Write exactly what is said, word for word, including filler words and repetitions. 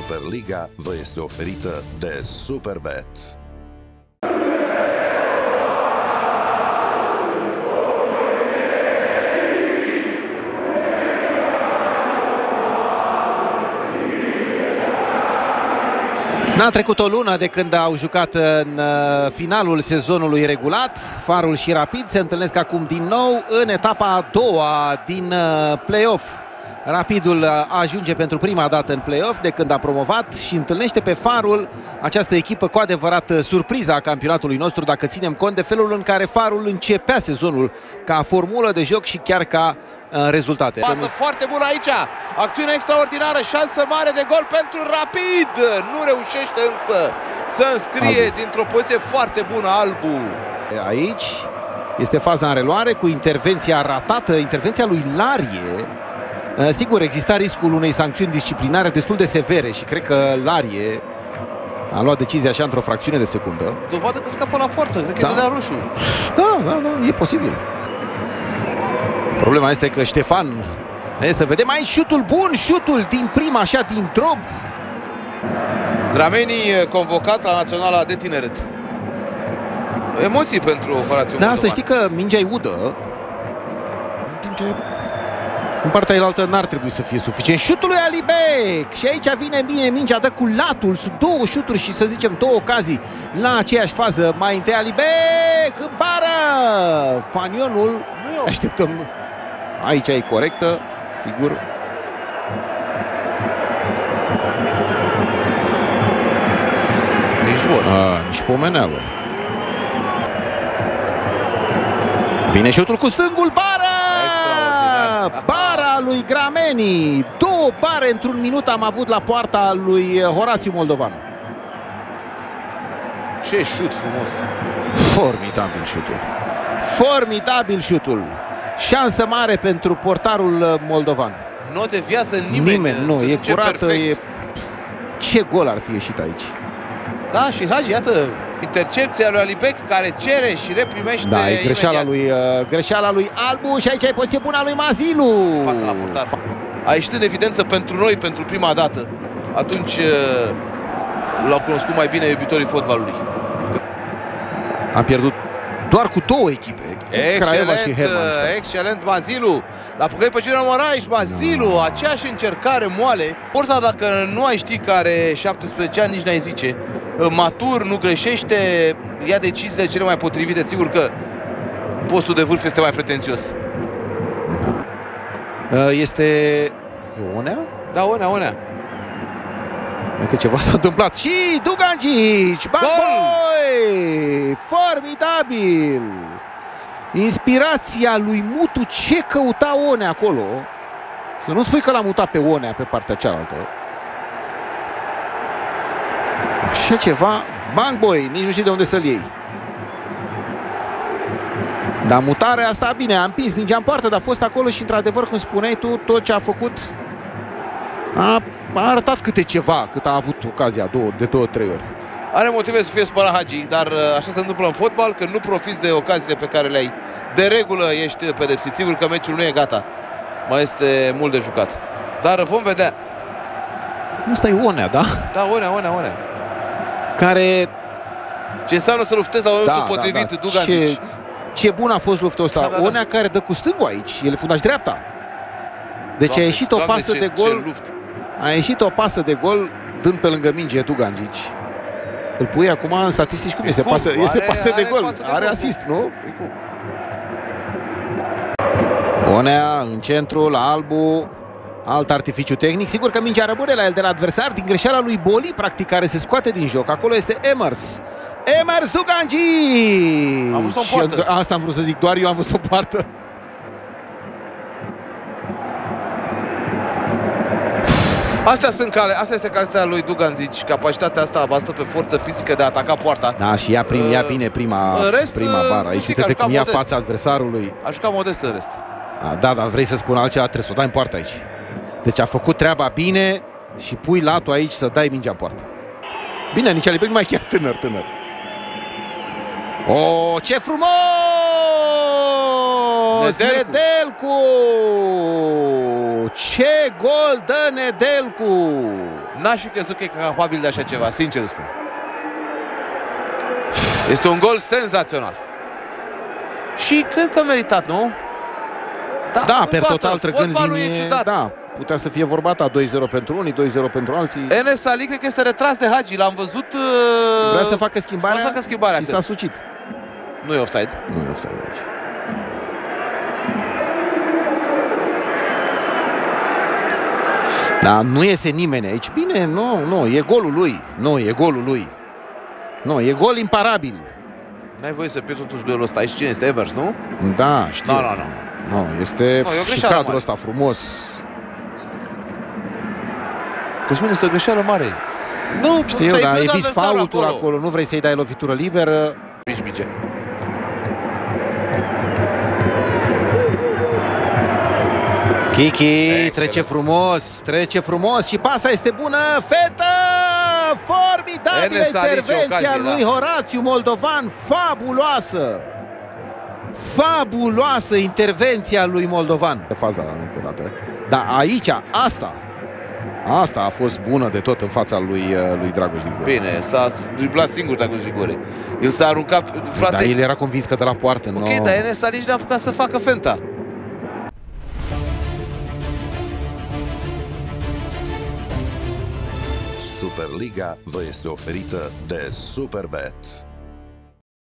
Superliga vă este oferită de Superbet. N-a trecut o lună de când au jucat în finalul sezonului regulat. Farul și Rapid se întâlnesc acum din nou în etapa a doua din play-off. Rapidul ajunge pentru prima dată în play-off de când a promovat și întâlnește pe Farul, această echipă cu adevărat surpriza a campionatului nostru, dacă ținem cont de felul în care Farul începea sezonul ca formulă de joc și chiar ca uh, rezultate. Pasă foarte bună aici, acțiune extraordinară, șansă mare de gol pentru Rapid. Nu reușește însă să înscrie dintr-o poziție foarte bună Albu. Aici este faza în reluare cu intervenția ratată, intervenția lui Larie. Sigur, exista riscul unei sancțiuni disciplinare destul de severe și cred că Larie a luat decizia așa într-o fracțiune de secundă. Dovadă că scapă la poartă, cred că da. îi dădea roșu. Da, da, da, e posibil. Problema este că Ștefan, e, să vedem aici șutul bun, șutul din prima, așa, din drop. Grameni convocat la Naționala de Tineret. Emoții pentru Horațiu Da, Moldovan. să știi că mingea-i udă. În timp ce în partea elaltă n-ar trebui să fie suficient. Șutul lui Alibec! Și aici vine bine mingea, dă cu latul. Sunt două șuturi și să zicem două ocazii la aceeași fază. Mai întâi Alibec în bară! Fanionul, nu așteptăm. Aici e corectă, sigur. Nici vor. A, nici pomeneală. Vine șutul cu stângul, bară! Bara lui Grameni. Două bare într-un minut am avut la poarta lui Horațiu Moldovan. Ce șut frumos! Formidabil șutul. Formidabil șutul. Șansă mare pentru portarul moldovan. Nu deviază nimeni. Nimeni, nu, e curată. E... Ce gol ar fi ieșit aici. Da, și Hagi, iată, intercepția lui Alibec care cere și reprimește. Da, e greșeala lui, uh, greșeala lui Albu și aici e poziție bună a lui Mazilu. Pasă la portar. A ieșit în evidență pentru noi, pentru prima dată. Atunci uh, l-au cunoscut mai bine iubitorii fotbalului. Am pierdut doar cu două echipe. Excelent, și excelent Mazilu. L-a păcălit pe Junior Moraes, Mazilu, no. Aceeași încercare moale. Forța, dacă nu ai ști că are șaptesprezece ani, nici n-ai zice. Matur, nu greșește, ia deciziile cele mai potrivite. Sigur că postul de vârf este mai pretențios. Este Onea? Da, Onea, Onea. Că ceva s-a întâmplat. Și Dugangici! Bangoi! Formidabil! Inspirația lui Mutu. Ce căuta Onea acolo? Să nu spui că l-a mutat pe Onea pe partea cealaltă. Așa ceva. Bangoi! Nici nu știi de unde să-l iei. Dar mutarea asta, bine, a împins mingea în poartă, dar a fost acolo și, într-adevăr, cum spuneai tu, tot ce a făcut a, a arătat câte ceva, cât a avut ocazia două, de două, trei ori. Are motive să fie spălat Hagi, dar așa se întâmplă în fotbal, când nu profiți de ocaziile pe care le ai. De regulă ești pedepsit. Sigur că meciul nu e gata. Mai este mult de jucat. Dar vom vedea. Ăsta e Onea, da? Da, Onea, Onea, Onea. Care... Ce înseamnă să luftezi la momentul da, potrivit, da, da. Dugangici. Ce, ce bun a fost luptul ăsta. Da, da, da. Onea care dă cu stângul aici. El e fundaș dreapta. Deci Doamne, a ieșit o Doamne, pasă ce, de gol. A ieșit o pasă de gol dând pe lângă minge Dugangici. Îl pui acum în statistici cum este? Pasă, are, iese pasă de gol. Pasă de are gol. Asist, nu? Onea în centru, la Albu. Alt artificiu tehnic. Sigur că mingea rămâne la el de la adversar din greșeala lui Boli, practic, care se scoate din joc. Acolo este Emers. Emers Dugangici! Am văzut o poartă. Asta am vrut să zic, doar eu am văzut o poartă. Astea sunt cale, asta este calitatea lui Dugangici, capacitatea asta bazată pe forță fizică de a ataca poarta. Da, și ia, prim, ia bine prima, în rest, prima bară. Aici uite cum ia fața adversarului. A jucat modest în rest. Da, dar vrei să spun altceva, trebuie să o dai în poartă aici. Deci a făcut treaba bine și pui latul aici să dai mingea în poartă. Bine, nici Alibec nu mai chiar tânăr, tânăr. Oh, ce frumos! Nedelcu! Nedelcu! Ce gol dă Nedelcu! N-aș fi crezut că e capabil de așa ceva, sincer spun. Este un gol senzațional. Și cred că a meritat, nu? Da, da per total trăgând linie, da, putea să fie vorba ta, doi zero pentru unii, doi zero pentru alții. Enes Ali cred că este retras de Hagi, l-am văzut... Uh... Vrea să facă schimbarea, să facă schimbarea și s-a sucit. Nu e offside. Nu e offside aici. Da, nu iese nimeni aici. Bine, nu, nu, e golul lui. Nu, e golul lui. Nu, e gol imparabil. N-ai voie să pierzi totuși duelul ăsta. Aici cine este? Evers, nu? Da, știu. Nu, nu, nu. Nu, este no, și cadrul ăsta frumos. Cosmin, este o greșeală mare. Nu, știu, dar e vis faultul acolo. acolo. Nu vrei să-i dai lovitură liberă. Mici mice. Kiki Excellent. Trece frumos, trece frumos și pasa este bună. Fetă! Formidabilă intervenția lui da. Horațiu Moldovan, fabuloasă! Fabuloasă intervenția lui Moldovan. Pe faza încă o dată. Dar aici, asta, asta a fost bună de tot în fața lui, lui Dragoș Grigore. Bine, s-a driblat singur Dragoș Grigore. El s-a aruncat, frate. Dar el era convins că de la poartă. Ok, no... dar Enes Ali n-a apucat să facă fenta. Superliga vă este oferită de Superbet.